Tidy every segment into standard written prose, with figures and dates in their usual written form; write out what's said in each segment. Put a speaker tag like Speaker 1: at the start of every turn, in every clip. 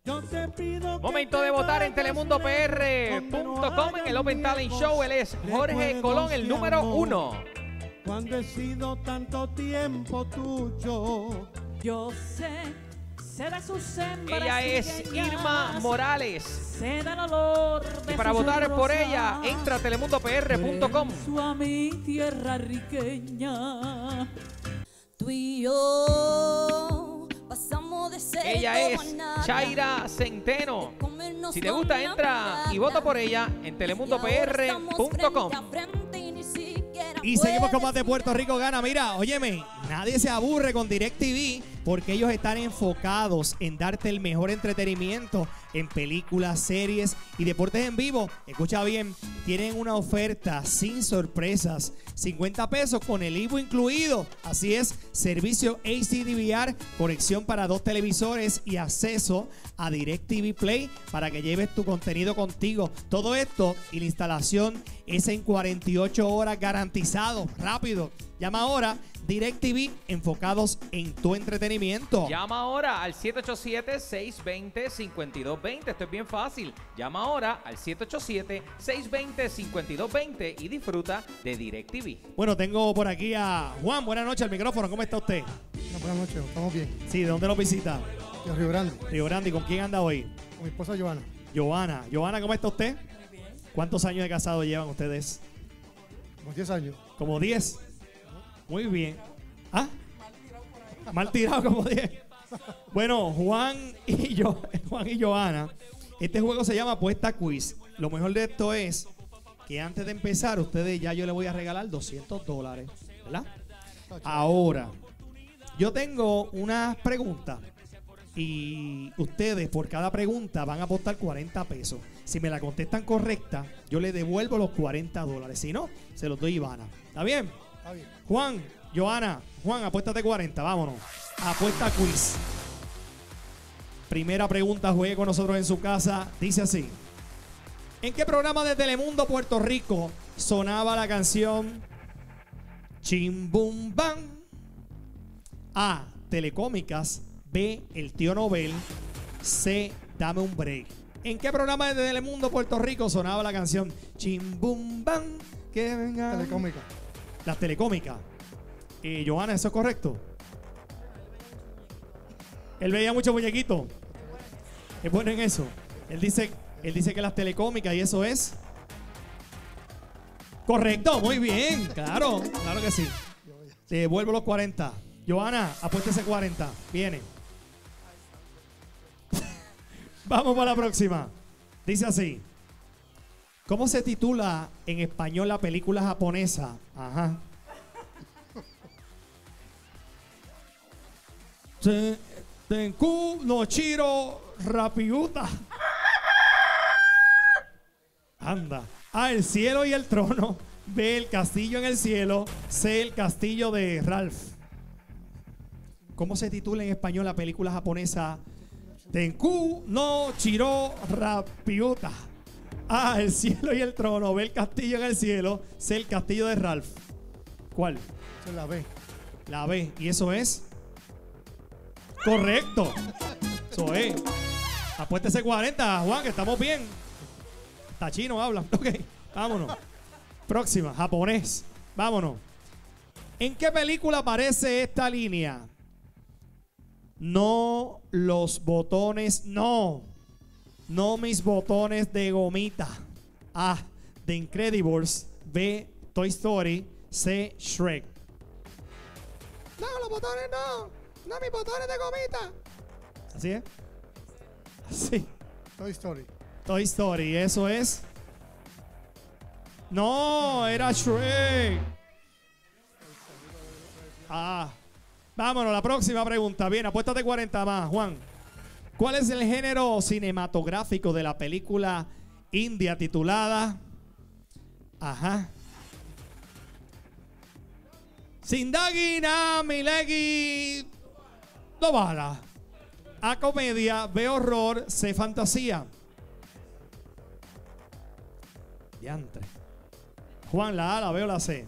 Speaker 1: Momento de votar en telemundopr.com en el Open Talent Show. Él es Jorge Colón, el número 1.
Speaker 2: Cuando he sido tanto tiempo tuyo,
Speaker 3: yo sé de sus hembras.
Speaker 1: Ella es Irma Morales.
Speaker 3: Sé del olor de
Speaker 1: y para votar por ella, entra a telemundopr.com.
Speaker 3: A mi tierra riqueña. Tú y yo pasamos de ser.
Speaker 1: Ella es Chaira Centeno. Si te gusta, entra y vota por ella en telemundopr.com.
Speaker 4: Y seguimos con más de Puerto Rico Gana. Mira, óyeme, nadie se aburre con DirecTV porque ellos están enfocados en darte el mejor entretenimiento en películas, series y deportes en vivo. Escucha bien, tienen una oferta sin sorpresas, 50 pesos con el IVU incluido. Así es, servicio HD DVR, conexión para 2 televisores y acceso a DirecTV Play para que lleves tu contenido contigo. Todo esto y la instalación es en 48 horas garantizado. Rápido. Llama ahora. DirecTV, enfocados en tu entretenimiento.
Speaker 1: Llama ahora al 787-620-5220. Esto es bien fácil. Llama ahora al 787-620-5220 y disfruta de DirecTV.
Speaker 4: Bueno, tengo por aquí a Juan. Buenas noches al micrófono. ¿Cómo está usted?
Speaker 5: Buenas noches, estamos bien.
Speaker 4: Sí, ¿de dónde lo visita?
Speaker 5: De Río Grande.
Speaker 4: Río Grande. ¿Y con quién anda hoy?
Speaker 5: Con mi esposa Joana.
Speaker 4: Joana, ¿cómo está usted?
Speaker 3: Muy bien.
Speaker 4: ¿Cuántos años de casado llevan ustedes?
Speaker 5: Como 10 años.
Speaker 4: Como 10. Muy bien. ¿Ah? Mal tirado como 10. Bueno, Juan y Joana, este juego se llama Apuesta Quiz. Lo mejor de esto es que antes de empezar, ustedes ya yo les voy a regalar $200, ¿verdad? Ahora, yo tengo unas preguntas y ustedes por cada pregunta van a apostar 40 pesos. Si me la contestan correcta, yo les devuelvo los $40. Si no, se los doy a Ivana. ¿Está bien?
Speaker 5: Está bien.
Speaker 4: Juan, Joana, Juan, apuéstate 40, vámonos. Apuesta quiz. Primera pregunta, juegue con nosotros en su casa. Dice así: ¿en qué programa de Telemundo Puerto Rico sonaba la canción Chim Bum Bam? A, Telecómicas. B, El Tío Nobel. C, Dame un Break. ¿En qué programa de Telemundo Puerto Rico sonaba la canción Chim Bum Bam? Que venga.
Speaker 5: Telecómica.
Speaker 4: Las Telecómicas. Joana, ¿eso es correcto? Él veía muchos muñequitos. Es bueno en eso. Él dice que las Telecómicas y eso es correcto. Muy bien. Claro que sí. Te devuelvo los 40. Joana, apuéstese 40. Viene. Vamos para la próxima. Dice así: ¿cómo se titula en español la película japonesa? Ajá. Tenku no Chiro Rapiuta. Anda. A, El cielo y el trono. B, El castillo en el cielo. C, El castillo de Ralph. ¿Cómo se titula en español la película japonesa Tenku no Chiro Rapiuta? A, El cielo y el trono. B, El castillo en el cielo. C, El castillo de Ralph. ¿Cuál?
Speaker 5: Esa es la B.
Speaker 4: La B. ¿Y eso es? Correcto. Eso es. Apuéstese 40, Juan, que estamos bien. Está chino, habla. Ok, vámonos. Próxima, japonés. Vámonos. ¿En qué película aparece esta línea? No los botones, no. No mis botones de gomita. A, The Incredibles. B, Toy Story. C, Shrek. No, los botones no. No, mis botones de gomita. ¿Así es? Sí.
Speaker 5: Toy Story.
Speaker 4: Toy Story, eso es. No, era Shrek. Ah. Vámonos, la próxima pregunta. Bien, apuéstate 40 más, Juan. ¿Cuál es el género cinematográfico de la película india titulada? Ajá. Zindagi na milegi Dobala. A, comedia. B, horror. C, fantasía. Diantre. Juan, la A, la B o la C.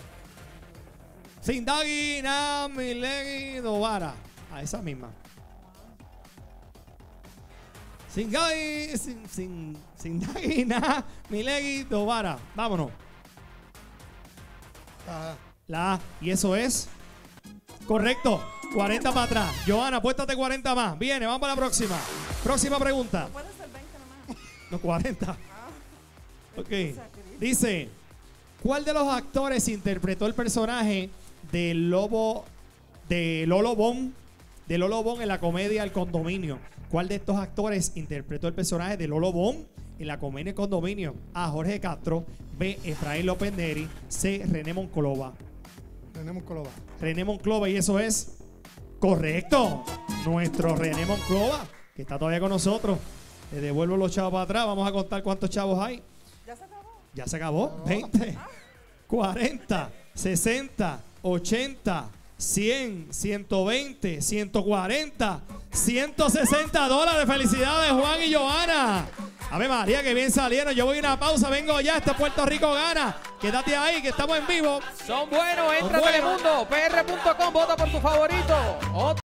Speaker 4: Zindagi na milegi Dobala. A esa misma. Sin Gaby, sin Dagui, nada. Milegui, Dovara. Vámonos. La A. Y eso es correcto. 40 para atrás. Johanna, apuéstate 40 más. Viene, vamos para la próxima. Próxima pregunta.
Speaker 6: Puede ser 20 nomás.
Speaker 4: No, 40. Ok. Dice, ¿cuál de los actores interpretó el personaje de Lolo Bon en la comedia El Condominio? ¿Cuál de estos actores interpretó el personaje de Lolo Bon en la comedia El Condominio? A. Jorge Castro. B. Efraín López Neri. C. René Monclova. René Monclova, y eso es correcto. Nuestro René Monclova, que está todavía con nosotros. Le devuelvo los chavos para atrás. Vamos a contar cuántos chavos hay.
Speaker 6: ¿Ya se acabó?
Speaker 4: Ya se acabó. 20, 40, 60, 80, 100, 120, 140, 160 dólares. Felicidades, Juan y Johanna. Ave María, que bien salieron. Yo voy a una pausa, vengo ya. Este Puerto Rico gana. Quédate ahí, que estamos en vivo.
Speaker 1: Son buenos. Entra a
Speaker 4: Son buenos.
Speaker 1: Telemundo, PR.com, vota por tu favorito.